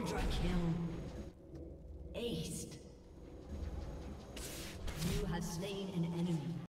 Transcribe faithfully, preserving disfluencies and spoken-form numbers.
Ultra kill. Aced. You have slain an enemy.